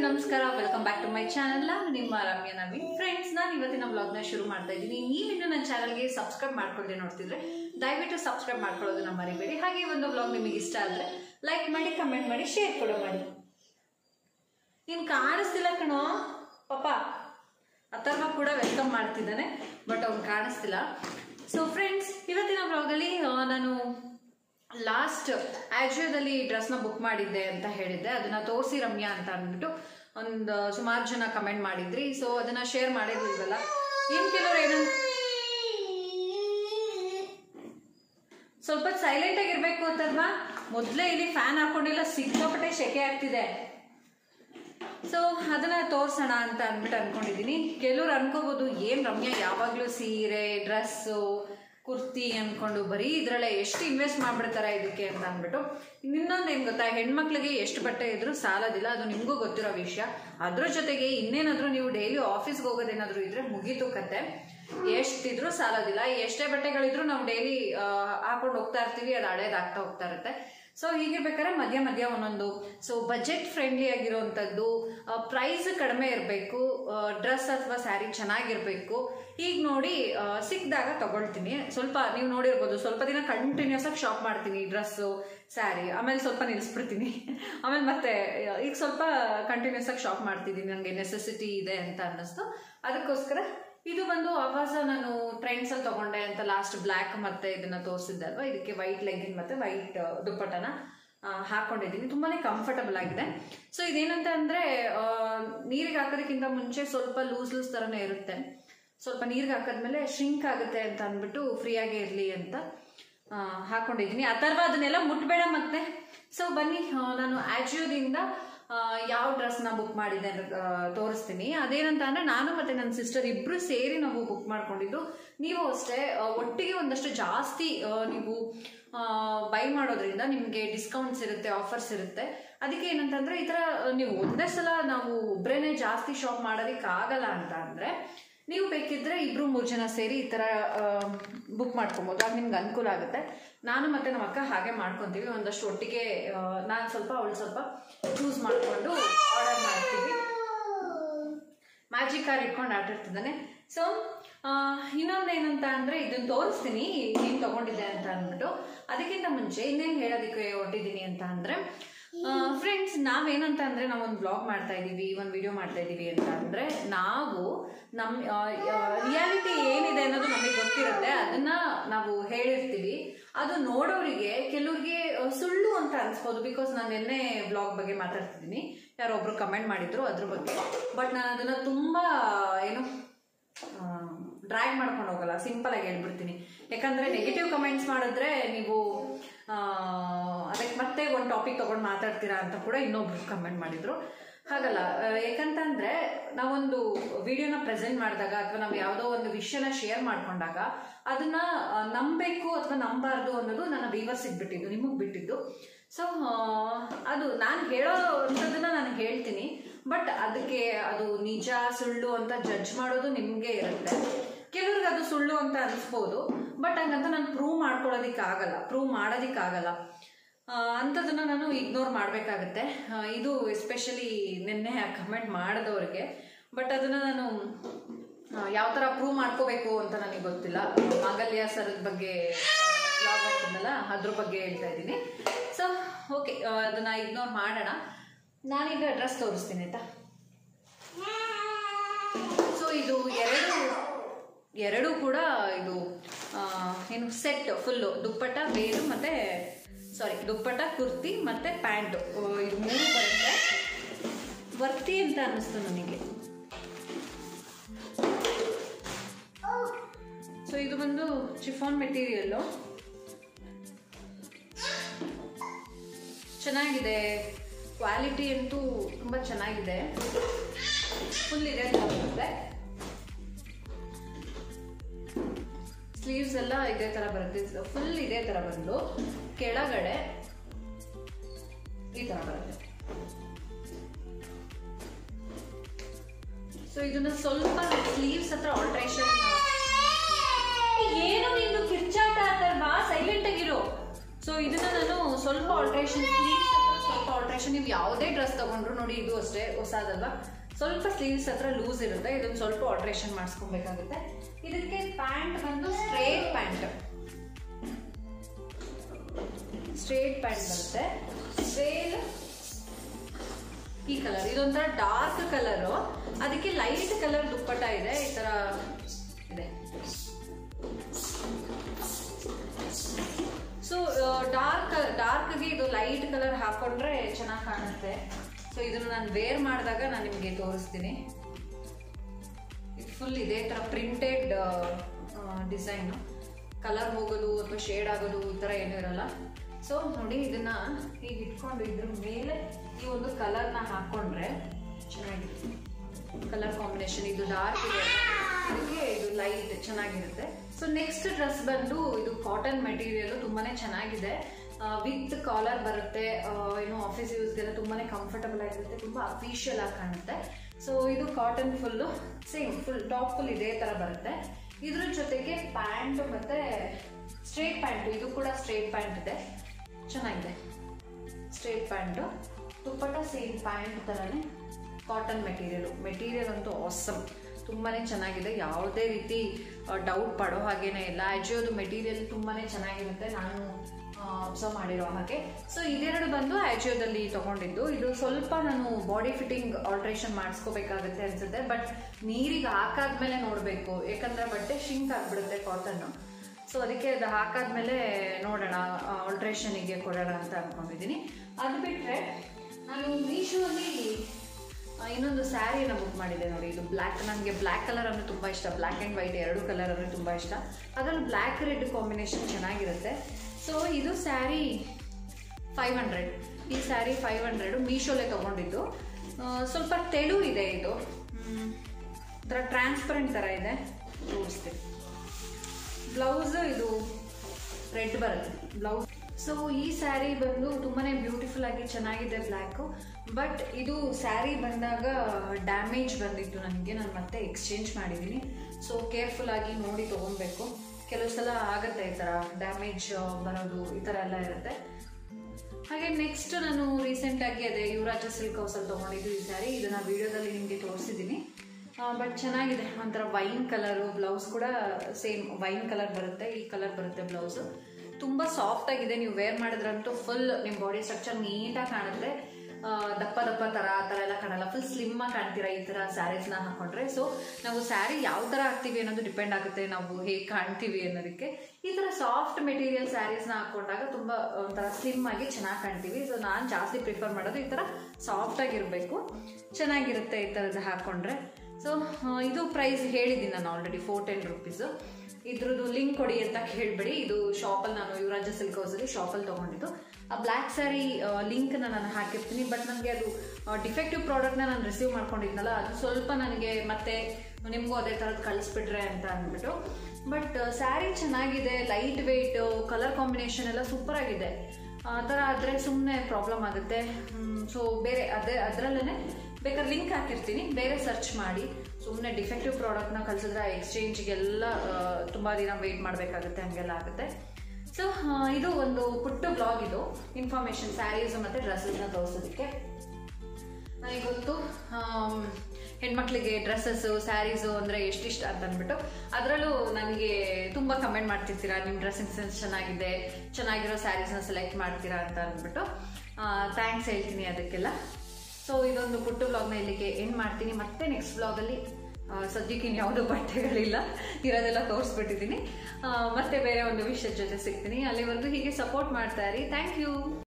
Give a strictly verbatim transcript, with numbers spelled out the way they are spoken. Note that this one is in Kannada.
ನಮಸ್ಕಾರ, welcome back to my channel. ನಿಮ್ಮ ರಮ್ಯಾ ನವೀನ್. ಫ್ರೆಂಡ್ಸ್, ನಾನು ಇವತ್ತಿನ ಬ್ಲಾಗ್ನ ಶುರು ಮಾಡ್ತಾ ಇದ್ದೀನಿ. ನೀವಿನ್ನು ನನ್ನ ಚಾನಲ್ಗೆ ಸಬ್ಸ್ಕ್ರೈಬ್ ಮಾಡ್ಕೊಳ್ಳದೆ ನೋಡ್ತಿದ್ರೆ ದಯವಿಟ್ಟು ಸಬ್ಸ್ಕ್ರೈಬ್ ಮಾಡ್ಕೊಳ್ಳೋದನ್ನ ಮರಿಬೇಡಿ. ಹಾಗೆ ಒಂದು ಬ್ಲಾಗ್ ನಿಮಗೆ ಇಷ್ಟ ಆದರೆ ಲೈಕ್ ಮಾಡಿ, ಕಮೆಂಟ್ ಮಾಡಿ, ಶೇರ್ ಕೂಡ ಮಾಡಿ. ನೀನು ಕಾಣಿಸ್ತಿಲ್ಲ ಕಣೋ ಪಾಪ. ಅಥರ್ವ ಕೂಡ ವೆಲ್ಕಮ್ ಮಾಡ್ತಿದ್ದಾನೆ, ಬಟ್ ಅವ್ನು ಕಾಣಿಸ್ತಿಲ್ಲ. ಸೊ ಫ್ರೆಂಡ್ಸ್, ಇವತ್ತಿನ ಬ್ಲಾಗಲ್ಲಿ ನಾನು ಲಾಸ್ಟ್ ಆಜಿಯೋದಲ್ಲಿ ಡ್ರೆಸ್ನ ಬುಕ್ ಮಾಡಿದ್ದೆ ಅಂತ ಹೇಳಿದ್ದೆ. ಅದನ್ನ ತೋರಿಸಿ ರಮ್ಯಾ ಅಂತ ಅಂದ್ಬಿಟ್ಟು ಒಂದು ಸುಮಾರು ಜನ ಕಮೆಂಟ್ ಮಾಡಿದ್ರಿ. ಸೊ ಅದನ್ನ ಶೇರ್ ಮಾಡಿದ್ವಿಲ್ವಲ್ಲ. ಇನ್ ಕೆಲವರು ಏನಂತ ಸ್ವಲ್ಪ ಸೈಲೆಂಟ್ ಆಗಿರ್ಬೇಕು ಅಂತಲ್ವಾ. ಮೊದಲೇ ಇಲ್ಲಿ ಫ್ಯಾನ್ ಹಾಕೊಂಡಿಲ್ಲ, ಸಿಕ್ಕಾಪಟ್ಟೆ ಶೆಕೆ ಆಗ್ತಿದೆ. ಸೊ ಅದನ್ನ ತೋರ್ಸೋಣ ಅಂತ ಅಂದ್ಬಿಟ್ಟು ಅನ್ಕೊಂಡಿದ್ದೀನಿ. ಕೆಲವ್ರು ಅನ್ಕೋಬಹುದು, ಏನ್ ರಮ್ಯಾ ಯಾವಾಗ್ಲೂ ಸೀರೆ, ಡ್ರೆಸ್ಸು, ಕುರ್ತಿ ಅನ್ಕೊಂಡು ಬರೀ ಇದ್ರಲ್ಲೇ ಎಷ್ಟು ಇನ್ವೆಸ್ಟ್ ಮಾಡ್ಬಿಡ್ತಾರೆ ಇದಕ್ಕೆ ಅಂತ ಅಂದ್ಬಿಟ್ಟು. ಇನ್ನೊಂದು ಏನ್ ಗೊತ್ತಾ, ಹೆಣ್ಮಕ್ಳಿಗೆ ಎಷ್ಟು ಬಟ್ಟೆ ಇದ್ರೂ ಸಾಲೋದಿಲ್ಲ, ಅದು ನಿಮ್ಗೂ ಗೊತ್ತಿರೋ ವಿಷಯ. ಅದ್ರ ಜೊತೆಗೆ ಇನ್ನೇನಾದ್ರೂ ನೀವು ಡೈಲಿ ಆಫೀಸ್ಗೆ ಹೋಗೋದೇನಾದ್ರೂ ಇದ್ರೆ ಮುಗೀತು ಕತೆ. ಎಷ್ಟಿದ್ರು ಸಾಲೋದಿಲ್ಲ. ಎಷ್ಟೇ ಬಟ್ಟೆಗಳಿದ್ರು ನಾವು ಡೈಲಿ ಹಾಕೊಂಡು ಹೋಗ್ತಾ ಇರ್ತೀವಿ, ಅದು ಹಳೇದಾಗ್ತಾ ಹೋಗ್ತಾ ಇರುತ್ತೆ. ಸೊ ಹೀಗಿರ್ಬೇಕಾದ್ರೆ ಮಧ್ಯ ಮಧ್ಯ ಒಂದೊಂದು ಸೊ ಬಜೆಟ್ ಫ್ರೆಂಡ್ಲಿ ಆಗಿರುವಂಥದ್ದು, ಪ್ರೈಸ್ ಕಡಿಮೆ ಇರಬೇಕು, ಡ್ರೆಸ್ ಅಥವಾ ಸ್ಯಾರಿ ಚೆನ್ನಾಗಿರ್ಬೇಕು. ಈಗ ನೋಡಿ ಸಿಕ್ಕಿದಾಗ ತಗೊಳ್ತೀನಿ. ಸ್ವಲ್ಪ ನೀವು ನೋಡಿರ್ಬೋದು, ಸ್ವಲ್ಪ ದಿನ ಕಂಟಿನ್ಯೂಸ್ ಆಗಿ ಶಾಪ್ ಮಾಡ್ತೀನಿ ಡ್ರೆಸ್ಸು, ಸ್ಯಾರಿ, ಆಮೇಲೆ ಸ್ವಲ್ಪ ನಿಲ್ಲಿಸ್ಬಿಡ್ತೀನಿ. ಆಮೇಲೆ ಮತ್ತೆ ಈಗ ಸ್ವಲ್ಪ ಕಂಟಿನ್ಯೂಸ್ ಆಗಿ ಶಾಪ್ ಮಾಡ್ತಿದ್ದೀನಿ, ನನಗೆ ನೆಸೆಸಿಟಿ ಇದೆ ಅಂತ ಅನ್ನಿಸ್ತು. ಅದಕ್ಕೋಸ್ಕರ ಇದು ಬಂದು ಆವಾಸ ನಾನು ಟ್ರೆಂಡ್ಸ್ ಅಲ್ಲಿ ತಗೊಂಡೆ ಅಂತ ಲಾಸ್ಟ್ ಬ್ಲ್ಯಾಕ್ ಮತ್ತೆ ಇದನ್ನ ತೋರಿಸಿದ್ದೆ ಅಲ್ವಾ. ಇದಕ್ಕೆ ವೈಟ್ ಲೆಗ್ಗಿನ್ ಮತ್ತೆ ವೈಟ್ ದುಪ್ಪಟ್ಟನ ಹಾಕೊಂಡಿದ್ದೀನಿ. ತುಂಬಾನೇ ಕಂಫರ್ಟಬಲ್ ಆಗಿದೆ. ಸೊ ಇದೇನಂತ ಅಂದ್ರೆ ನೀರಿಗೆ ಹಾಕೋದಕ್ಕಿಂತ ಮುಂಚೆ ಸ್ವಲ್ಪ ಲೂಸ್ ಲೂಸ್ ತರನೇ ಇರುತ್ತೆ. ಸ್ವಲ್ಪ ನೀರಿಗೆ ಹಾಕಿದ್ಮೇಲೆ ಶ್ರಿಂಕ್ ಆಗುತ್ತೆ ಅಂತ ಅಂದ್ಬಿಟ್ಟು ಫ್ರೀ ಆಗೇ ಇರಲಿ ಅಂತ ಹಾಕೊಂಡಿದ್ದೀನಿ. ಅಥರ್ವ ಅದನ್ನೆಲ್ಲ ಮುಟ್ಬೇಡ ಮತ್ತೆ. ಸೊ ಬನ್ನಿ, ನಾನು ಆಜಿಯೋದಿಂದ ಯಾವ ಡ್ರೆಸ್ನ ಬುಕ್ ಮಾಡಿದ್ದೆ ಅಂತ ತೋರಿಸ್ತೀನಿ. ಅದೇನಂತ ಅಂದ್ರೆ, ನಾನು ಮತ್ತೆ ನನ್ನ ಸಿಸ್ಟರ್ ಇಬ್ರು ಸೇರಿ ನಾವು ಬುಕ್ ಮಾಡ್ಕೊಂಡಿದ್ದು. ನೀವು ಅಷ್ಟೇ ಒಟ್ಟಿಗೆ ಒಂದಷ್ಟು ಜಾಸ್ತಿ ನೀವು ಬೈ ಮಾಡೋದ್ರಿಂದ ನಿಮಗೆ ಡಿಸ್ಕೌಂಟ್ಸ್ ಇರುತ್ತೆ, ಆಫರ್ಸ್ ಇರುತ್ತೆ. ಅದಕ್ಕೆ ಏನಂತಂದ್ರೆ, ಈ ತರ ನೀವು ಒಂದೇ ಸಲ ನಾವು ಒಬ್ರೇನೆ ಜಾಸ್ತಿ ಶಾಪ್ ಮಾಡೋದಿಕ್ ಆಗಲ್ಲ ಅಂತ ಅಂದ್ರೆ, ನೀವು ಬೇಕಿದ್ರೆ ಇಬ್ರು ಮೂರು ಜನ ಸೇರಿ ಈ ತರ ಬುಕ್ ಮಾಡ್ಕೊಬೋದು. ಆಗ ನಿಮ್ಗೆ ಅನುಕೂಲ ಆಗುತ್ತೆ. ನಾನು ಮತ್ತೆ ನಮ್ಮ ಅಕ್ಕ ಹಾಗೆ ಮಾಡ್ಕೊತೀವಿ. ಒಂದಷ್ಟು ಒಟ್ಟಿಗೆ ನಾನು ಸ್ವಲ್ಪ ಅವಳು ಸ್ವಲ್ಪ ಚೂಸ್ ಮಾಡ್ಕೊಂಡು ಆರ್ಡರ್ ಮಾಡ್ತೀವಿ. ಮ್ಯಾಜಿಕ್ ಕಾರ್ ಇಟ್ಕೊಂಡು ಆಟಿರ್ತಿದ್ದಾನೆ. ಸೊ ಇನ್ನೊಂದೇನಂತ ಅಂದ್ರೆ, ಇದನ್ನ ತೋರಿಸ್ತೀನಿ ಏನ್ ತಗೊಂಡಿದ್ದೆ ಅಂತ ಅಂದ್ಬಿಟ್ಟು. ಅದಕ್ಕಿಂತ ಮುಂಚೆ ಇನ್ನೇನು ಹೇಳೋದಕ್ಕೆ ಹೊಟ್ಟಿದ್ದೀನಿ ಅಂತ ಅಂದ್ರೆ, ಫ್ರೆಂಡ್ಸ್, ನಾವೇನಂತ ಅಂದ್ರೆ ನಾವೊಂದು ಬ್ಲಾಗ್ ಮಾಡ್ತಾ ಇದೀವಿ, ಒಂದು ವಿಡಿಯೋ ಮಾಡ್ತಾ ಇದೀವಿ ಅಂತ ಅಂದ್ರೆ, ನಾವು ನಮ್ ರಿಯಾಲಿಟಿ ಏನಿದೆ ಅನ್ನೋದು ನಮಗೆ ಗೊತ್ತಿರುತ್ತೆ. ಅದನ್ನ ನಾವು ಹೇಳಿರ್ತೀವಿ. ಅದು ನೋಡೋರಿಗೆ ಕೆಲವ್ರಿಗೆ ಸುಳ್ಳು ಅಂತ ಅನ್ಸ್ಬೋದು. ಬಿಕಾಸ್ ನಾನು ನಿನ್ನೆ ಬ್ಲಾಗ್ ಬಗ್ಗೆ ಮಾತಾಡ್ತಿದ್ದೀನಿ, ಯಾರೊಬ್ರು ಕಮೆಂಟ್ ಮಾಡಿದ್ರು ಅದ್ರ ಬಗ್ಗೆ. ಬಟ್ ನಾನು ಅದನ್ನ ತುಂಬಾ ಏನು ಡ್ರ್ಯಾಗ್ ಮಾಡ್ಕೊಂಡು ಹೋಗಲ್ಲ, ಸಿಂಪಲ್ ಆಗಿ ಹೇಳ್ಬಿಡ್ತೀನಿ. ಯಾಕಂದ್ರೆ ನೆಗೆಟಿವ್ ಕಮೆಂಟ್ಸ್ ಮಾಡಿದ್ರೆ ನೀವು ಅದಕ್ಕೆ ಮತ್ತೆ ಒಂದು ಟಾಪಿಕ್ ತಗೊಂಡು ಮಾತಾಡ್ತೀರಾ ಅಂತ ಕೂಡ ಇನ್ನೊಬ್ರು ಕಮೆಂಟ್ ಮಾಡಿದ್ರು. ಹಾಗಲ್ಲ. ಯಾಕಂತಂದ್ರೆ ನಾವೊಂದು ವಿಡಿಯೋನ ಪ್ರೆಸೆಂಟ್ ಮಾಡಿದಾಗ ಅಥವಾ ನಾವು ಯಾವುದೋ ಒಂದು ವಿಷಯನ ಶೇರ್ ಮಾಡ್ಕೊಂಡಾಗ ಅದನ್ನ ನಂಬಬೇಕು ಅಥವಾ ನಂಬಾರ್ದು ಅನ್ನೋದು ನನ್ನ ವ್ಯೂವರ್ಸಿಗೆ ಬಿಟ್ಟಿದ್ದು, ನಿಮಗೆ ಬಿಟ್ಟಿದ್ದು. ಸೊ ಅದು ನಾನು ಹೇಳೋ ಅಂಥದ್ದನ್ನ ನಾನು ಹೇಳ್ತೀನಿ. ಬಟ್ ಅದಕ್ಕೆ ಅದು ನಿಜ ಸುಳ್ಳು ಅಂತ ಜಡ್ಜ್ ಮಾಡೋದು ನಿಮಗೆ ಇರುತ್ತೆ. ಕೆಲವ್ರಿಗೆ ಅದು ಸುಳ್ಳು ಅಂತ ಅನಿಸ್ಬೋದು, ಬಟ್ ಹಂಗಂತ ನಾನು ಪ್ರೂವ್ ಮಾಡ್ಕೊಳ್ಳೋದಿಕ್ಕಾಗಲ್ಲ, ಪ್ರೂವ್ ಮಾಡೋದಿಕ್ಕಾಗಲ್ಲ. ಅಂಥದನ್ನ ನಾನು ಇಗ್ನೋರ್ ಮಾಡಬೇಕಾಗತ್ತೆ. ಇದು ಎಸ್ಪೆಷಲಿ ನಿನ್ನೆ ಕಮೆಂಟ್ ಮಾಡಿದವ್ರಿಗೆ. ಬಟ್ ಅದನ್ನ ನಾನು ಯಾವ ಥರ ಪ್ರೂವ್ ಮಾಡ್ಕೋಬೇಕು ಅಂತ ನನಗೆ ಗೊತ್ತಿಲ್ಲ. ಮಾಂಗಲ್ಯ ಸರದ ಬಗ್ಗೆ ಬ್ಲಾಗ್ ಹಾಕಿದ್ನಲ್ಲ, ಅದ್ರ ಬಗ್ಗೆ ಹೇಳ್ತಾ ಇದ್ದೀನಿ. ಸೊ ಓಕೆ, ಅದನ್ನ ಇಗ್ನೋರ್ ಮಾಡೋಣ. ನಾನೀಗ ಡ್ರೆಸ್ ತೋರಿಸ್ತೀನಿ ಆಯ್ತಾ. ಸೊ ಇದು ಎರಡು ಎರಡು ಕೂಡ ಇದು ಏನು ಸೆಟ್ ಫುಲ್ಲು ದುಪ್ಪಟ್ಟ, ವೇಲು ಮತ್ತೆ ಸಾರಿ ದುಪ್ಪಟ್ಟ, ಕುರ್ತಿ ಮತ್ತೆ ಪ್ಯಾಂಟು, ಇದು ಮೂರು ಬರುತ್ತೆ. ವರ್ತಿ ಅಂತ ಅನ್ನಿಸ್ತು ನನಗೆ. ಸೊ ಇದು ಬಂದು ಚಿಫಾನ್ ಮೆಟೀರಿಯಲ್ಲು, ಚೆನ್ನಾಗಿದೆ. ಕ್ವಾಲಿಟಿ ಅಂತೂ ತುಂಬ ಚೆನ್ನಾಗಿದೆ. ಫುಲ್ ಇದೆ ಬರುತ್ತೆ. ಸ್ಲೀವ್ಸ್ ಎಲ್ಲ ಇದೇ ತರ ಬರುತ್ತೆ. ಫುಲ್ ಇದೇ ತರ ಬಂದು ಕೆಳಗಡೆ ಈ ತರ ಬರುತ್ತೆ. ಸೊ ಇದನ್ನ ಸ್ವಲ್ಪ ಸ್ಲೀವ್ಸ್ ಹತ್ರ ಆಲ್ಟ್ರೇಷನ್. ಏನು ನಿಂದು ಕಿರ್ಚಾಟ ಅಥವಾ ಸೈಲೆಂಟ್ ಆಗಿರೋ. ಸೊ ಇದನ್ನ ನಾನು ಸ್ವಲ್ಪ ಆಲ್ಟ್ರೇಷನ್ ಸ್ಲೀವ್ಸ್ ಹತ್ರ ಸ್ವಲ್ಪ ಆಲ್ಟ್ರೇಷನ್. ನೀವು ಯಾವುದೇ ಡ್ರೆಸ್ ತಗೊಂಡ್ರು ನೋಡಿ, ಇದು ಅಷ್ಟೇ ಹೊಸದಲ್ವಾ, ಸ್ವಲ್ಪ ಸ್ಲೀವ್ಸ್ ಹತ್ರ ಲೂಸ್ ಇರುತ್ತೆ, ಇದೊಂದು ಸ್ವಲ್ಪ ಆಲ್ಟ್ರೇಷನ್ ಮಾಡಿಸ್ಕೊಬೇಕಾಗುತ್ತೆ. ಇದಕ್ಕೆ ಪ್ಯಾಂಟ್ ಬಂದು ಸ್ಟ್ರೇಟ್ ಪ್ಯಾಂಟ್ ಸ್ಟ್ರೇಟ್ ಪ್ಯಾಂಟ್ ಬರುತ್ತೆ. ಸ್ಟ್ರೇಲ್ ಈ ಕಲರ್, ಇದೊಂಥರ ಡಾರ್ಕ್ ಕಲರು, ಅದಕ್ಕೆ ಲೈಟ್ ಕಲರ್ ದುಪ್ಪಟ್ಟ ಇದೆ, ಈ ತರ ಇದೆ. ಸೊ ಡಾರ್ಕ್ ಡಾರ್ಕ್ಗೆ ಇದು ಲೈಟ್ ಕಲರ್ ಹಾಕೊಂಡ್ರೆ ಚೆನ್ನಾಗಿ ಕಾಣುತ್ತೆ. ಸೊ ಇದನ್ನು ನಾನು ವೇರ್ ಮಾಡಿದಾಗ ನಾನು ನಿಮಗೆ ತೋರಿಸ್ತೀನಿ. ಇದು ಫುಲ್ ಇದೇ ಥರ ಪ್ರಿಂಟೆಡ್ ಡಿಸೈನು, ಕಲರ್ ಹೋಗೋದು ಅಥವಾ ಶೇಡ್ ಆಗೋದು ಈ ಥರ ಏನೂ ಇರಲ್ಲ. ಸೊ ನೋಡಿ, ಇದನ್ನ ಈಗ ಇಟ್ಕೊಂಡು ಇದ್ರ ಮೇಲೆ ಈ ಒಂದು ಕಲರ್ನ ಹಾಕೊಂಡ್ರೆ ಚೆನ್ನಾಗಿರುತ್ತೆ. ಕಲರ್ ಕಾಂಬಿನೇಷನ್ ಇದು ಡಾರ್ಕ್ ಇದೆ, ಅದಕ್ಕೆ ಇದು ಲೈಟ್ ಚೆನ್ನಾಗಿರುತ್ತೆ. ಸೊ ನೆಕ್ಸ್ಟ್ ಡ್ರೆಸ್ ಬಂದು ಇದು ಕಾಟನ್ ಮೆಟೀರಿಯಲ್, ತುಂಬಾನೇ ಚೆನ್ನಾಗಿದೆ. ವಿತ್ ಕಾಲರ್ ಬರುತ್ತೆ, ಏನು ಆಫೀಸ್ ಯೂಸ್ಗೆಲ್ಲ ತುಂಬಾನೇ ಕಂಫರ್ಟಬಲ್ ಆಗಿರುತ್ತೆ, ತುಂಬಾ ಅಫಿಷಿಯಲ್ ಆಗಿ ಕಾಣುತ್ತೆ. ಸೊ ಇದು cotton full same full top full ಇದೇ ತರ ಬರುತ್ತೆ. ಇದ್ರ ಜೊತೆಗೆ ಪ್ಯಾಂಟ್ ಮತ್ತೆ ಸ್ಟ್ರೇಟ್ ಪ್ಯಾಂಟ್, ಇದು ಕೂಡ ಸ್ಟ್ರೇಟ್ ಪ್ಯಾಂಟ್ ಇದೆ, ಚೆನ್ನಾಗಿದೆ straight pant. Dupatta same pant ತರನೇ ಕಾಟನ್ ಮೆಟೀರಿಯಲ್. ಮೆಟೀರಿಯಲ್ ಅಂತೂ ಆಸಮ್, ತುಂಬಾನೇ ಚೆನ್ನಾಗಿದೆ, ಯಾವುದೇ ರೀತಿ ಡೌಟ್ ಪಡೋ ಹಾಗೇನೇ ಇಲ್ಲ. ಅಜಿಯೋದು ಮೆಟೀರಿಯಲ್ ತುಂಬಾನೇ ಚೆನ್ನಾಗಿರುತ್ತೆ, ನಾನು ಅಬ್ಸರ್ವ್ ಮಾಡಿರೋ ಹಾಗೆ. ಸೊ ಇದೆರಡು ಬಂದು ಅಜಿಯೋದಲ್ಲಿ ತಗೊಂಡಿದ್ದು. ಇದು ಸ್ವಲ್ಪ ನಾನು ಬಾಡಿ ಫಿಟ್ಟಿಂಗ್ ಆಲ್ಟ್ರೇಷನ್ ಮಾಡಿಸ್ಕೋಬೇಕಾಗುತ್ತೆ ಅನ್ಸುತ್ತೆ, ಬಟ್ ನೀರಿಗೆ ಹಾಕಾದ್ಮೇಲೆ ನೋಡಬೇಕು, ಯಾಕಂದ್ರೆ ಬಟ್ಟೆ ಶಿಂಕ್ ಆಗ್ಬಿಡುತ್ತೆ ಕಾಟನ್ನು. ಸೊ ಅದಕ್ಕೆ ಅದು ಹಾಕಾದ್ಮೇಲೆ ನೋಡೋಣ, ಆಲ್ಟ್ರೇಷನಿಗೆ ಕೊಡೋಣ ಅಂತ ಅನ್ಕೊಂಡಿದ್ದೀನಿ. ಅದು ಬಿಟ್ಟರೆ ನಾನು ಮೀಶೋಲ್ಲಿ ಇನ್ನೊಂದು ಸ್ಯಾರಿನ ಬುಕ್ ಮಾಡಿದೆ ನೋಡಿ. ಇದು ಬ್ಲ್ಯಾಕ್, ನನಗೆ ಬ್ಲ್ಯಾಕ್ ಕಲರ್ ಅಂದರೆ ತುಂಬ ಇಷ್ಟ, ಬ್ಲ್ಯಾಕ್ ಆ್ಯಂಡ್ ವೈಟ್ ಎರಡು ಕಲರ್ ಅಂದರೆ ತುಂಬ ಇಷ್ಟ. ಅದರಲ್ಲಿ ಬ್ಲ್ಯಾಕ್ ರೆಡ್ ಕಾಂಬಿನೇಷನ್ ಚೆನ್ನಾಗಿರುತ್ತೆ. ಸೊ ಇದು ಸ್ಯಾರಿ ಫೈವ್ ಹಂಡ್ರೆಡ್, ಈ ಸ್ಯಾರಿ ಫೈವ್ ಹಂಡ್ರೆಡು ಮೀಶೋಲ್ಲೇ ತೊಗೊಂಡಿದ್ದು. ಸ್ವಲ್ಪ ತೆಳು ಇದೆ, ಇದು ಥರ ಟ್ರಾನ್ಸ್ಪರೆಂಟ್ ಥರ ಇದೆ, ತೋರಿಸ್ತೀನಿ. ಬ್ಲೌಸ್ ಇದು ರೆಡ್ ಬರುತ್ತೆ ಬ್ಲೌಸ್. ಸೊ ಈ ಸ್ಯಾರಿ ಬಂದು ತುಂಬಾ ಬ್ಯೂಟಿಫುಲ್ ಆಗಿ ಚೆನ್ನಾಗಿದೆ ಬ್ಲ್ಯಾಕು. ಬಟ್ ಇದು ಸ್ಯಾರಿ ಬಂದಾಗ ಡ್ಯಾಮೇಜ್ ಬಂದಿತ್ತು ನನಗೆ, ನಾನು ಮತ್ತೆ ಎಕ್ಸ್ಚೇಂಜ್ ಮಾಡಿದ್ದೀನಿ. ಸೊ ಕೇರ್ಫುಲ್ ಆಗಿ ನೋಡಿ ತೊಗೊಬೇಕು, ಕೆಲವು ಸಲ ಆಗುತ್ತೆ ಈ ಥರ ಡ್ಯಾಮೇಜ್ ಬರೋದು, ಈ ಥರ ಎಲ್ಲ ಇರುತ್ತೆ. ಹಾಗೆ ನೆಕ್ಸ್ಟ್ ನಾನು ರೀಸೆಂಟಾಗಿ ಅದೇ ಯುವರಾಜ ಸಿಲ್ಕ್ ಹೌಸಲ್ಲಿ ತೊಗೊಂಡಿದ್ದು ಈ ಸ್ಯಾರಿ. ಇದನ್ನು ವಿಡಿಯೋದಲ್ಲಿ ನಿಮಗೆ ತೋರಿಸಿದ್ದೀನಿ. ಬಟ್ ಚೆನ್ನಾಗಿದೆ, ಒಂಥರ ವೈನ್ ಕಲರು. ಬ್ಲೌಸ್ ಕೂಡ ಸೇಮ್ ವೈನ್ ಕಲರ್ ಬರುತ್ತೆ, ಈ ಕಲರ್ ಬರುತ್ತೆ ಬ್ಲೌಸು. ತುಂಬ ಸಾಫ್ಟ್ ಆಗಿದೆ, ನೀವು ವೇರ್ ಮಾಡಿದ್ರಂತೂ ಫುಲ್ ನಿಮ್ಮ ಬಾಡಿ ಸ್ಟ್ರಕ್ಚರ್ ನೀಟಾಗಿ ಕಾಣುತ್ತೆ. ದಪ್ಪ ದಪ್ಪ ಥರ ಆ ಥರ ಎಲ್ಲ ಕಾಣಲ್ಲ, ಫುಲ್ ಸ್ಲಿಮ್ ಆಗಿ ಕಾಣ್ತೀರಾ ಈ ಥರ ಸ್ಯಾರೀಸ್ನ ಹಾಕೊಂಡ್ರೆ. ಸೊ ನಾವು ಸ್ಯಾರಿ ಯಾವ ಥರ ಹಾಕ್ತೀವಿ ಅನ್ನೋದು ಡಿಪೆಂಡ್ ಆಗುತ್ತೆ, ನಾವು ಹೇಗೆ ಕಾಣ್ತೀವಿ ಅನ್ನೋದಕ್ಕೆ. ಈ ಥರ ಸಾಫ್ಟ್ ಮೆಟೀರಿಯಲ್ ಸ್ಯಾರೀಸ್ನ ಹಾಕೊಂಡಾಗ ತುಂಬ ಒಂಥರ ಸ್ಲಿಮ್ ಆಗಿ ಚೆನ್ನಾಗಿ ಕಾಣ್ತೀವಿ. ಸೊ ನಾನು ಜಾಸ್ತಿ ಪ್ರಿಫರ್ ಮಾಡೋದು ಈ ಥರ ಸಾಫ್ಟ್ ಆಗಿರಬೇಕು, ಚೆನ್ನಾಗಿರುತ್ತೆ ಈ ಥರದ್ದು ಹಾಕ್ಕೊಂಡ್ರೆ. ಸೊ ಇದು ಪ್ರೈಸ್ ಹೇಳಿದ್ದೀನಿ ನಾನು ಆಲ್ರೆಡಿ, ಫೋರ್ ಟೆನ್ ರುಪೀಸು. ಇದ್ರದ್ದು ಲಿಂಕ್ ಕೊಡಿ ಅಂತ ಕೇಳಬೇಡಿ, ಇದು ಶಾಪಲ್ಲಿ ನಾನು ಯುವರಾಜ ಸಿಲ್ಕ್ ಹೌಸಲ್ಲಿ ಶಾಪಲ್ಲಿ ತೊಗೊಂಡಿದ್ದು. ಆ ಬ್ಲ್ಯಾಕ್ ಸ್ಯಾರಿ ಲಿಂಕ್ನ ನಾನು ಹಾಕಿರ್ತೀನಿ. ಬಟ್ ನನಗೆ ಅದು ಡಿಫೆಕ್ಟಿವ್ ಪ್ರಾಡಕ್ಟ್ನ ನಾನು ರಿಸೀವ್ ಮಾಡ್ಕೊಂಡಿದ್ನಲ್ಲ, ಅದು ಸ್ವಲ್ಪ ನನಗೆ ಮತ್ತೆ ನಿಮಗೂ ಅದೇ ಥರದ್ದು ಕಳಿಸ್ಬಿಟ್ರೆ ಅಂತ ಅಂದ್ಬಿಟ್ಟು. ಬಟ್ ಸ್ಯಾರಿ ಚೆನ್ನಾಗಿದೆ, ಲೈಟ್ ವೆಯ್ಟ್, ಕಲರ್ ಕಾಂಬಿನೇಷನ್ ಎಲ್ಲ ಸೂಪರ್ ಆಗಿದೆ. ಆ ಥರ ಆದರೆ ಸುಮ್ಮನೆ ಪ್ರಾಬ್ಲಮ್ ಆಗುತ್ತೆ. ಸೊ ಬೇರೆ ಅದೇ ಅದರಲ್ಲೇ ಬೇಕಾದ್ರೆ ಲಿಂಕ್ ಹಾಕಿರ್ತೀನಿ, ಬೇರೆ ಸರ್ಚ್ ಮಾಡಿ. ಸುಮ್ಮನೆ ಡಿಫೆಕ್ಟಿವ್ ಪ್ರಾಡಕ್ಟ್ನ ಕಳಿಸಿದ್ರೆ ಎಕ್ಸ್ಚೇಂಜ್ಗೆಲ್ಲ ತುಂಬ ದಿನ ವೆಯ್ಟ್ ಮಾಡಬೇಕಾಗುತ್ತೆ, ಹಂಗೆಲ್ಲ ಆಗುತ್ತೆ. ಸೊ ಇದು ಒಂದು ಪುಟ್ಟ ಬ್ಲಾಗ್, ಇದು ಇನ್ಫಾರ್ಮೇಷನ್ ಸ್ಯಾರೀಸು ಮತ್ತು ಡ್ರೆಸ್ಸಸ್ನ ತೋರಿಸೋದಕ್ಕೆ. ನನಗೆ ಗೊತ್ತು ಹೆಣ್ಮಕ್ಳಿಗೆ ಡ್ರೆಸ್ಸಸ್ಸು ಸ್ಯಾರೀಸು ಅಂದರೆ ಎಷ್ಟಿಷ್ಟ ಅಂತ ಅಂದ್ಬಿಟ್ಟು. ಅದರಲ್ಲೂ ನನಗೆ ತುಂಬ ಕಮೆಂಟ್ ಮಾಡ್ತಿರ್ತೀರಾ, ನಿಮ್ಮ ಡ್ರೆಸ್ಸಿಂಗ್ ಸೆನ್ಸ್ ಚೆನ್ನಾಗಿದೆ, ಚೆನ್ನಾಗಿರೋ ಸ್ಯಾರೀಸ್ನ ಸೆಲೆಕ್ಟ್ ಮಾಡ್ತೀರಾ ಅಂತ ಅಂದ್ಬಿಟ್ಟು. ಥ್ಯಾಂಕ್ಸ್ ಹೇಳ್ತೀನಿ ಅದಕ್ಕೆಲ್ಲ. ಸೊ ಇದೊಂದು ಪುಟ್ಟ ವ್ಲಾಗ್ನ ಇಲ್ಲಿಗೆ ಎಂಡ್ ಮಾಡ್ತೀನಿ. ಮತ್ತೆ ನೆಕ್ಸ್ಟ್ ವ್ಲಾಗಲ್ಲಿ ಸದ್ಯಕ್ಕೆ ಇನ್ಯಾವುದೂ ಬಟ್ಟೆಗಳಿಲ್ಲ, ಇರೋದೆಲ್ಲ ತೋರಿಸ್ಬಿಟ್ಟಿದ್ದೀನಿ. ಮತ್ತೆ ಬೇರೆ ಒಂದು ವಿಷಯದ ಜೊತೆ ಸಿಗ್ತೀನಿ. ಅಲ್ಲಿವರೆಗೂ ಹೀಗೆ ಸಪೋರ್ಟ್ ಮಾಡ್ತಾ ಇರಿ. Thank you.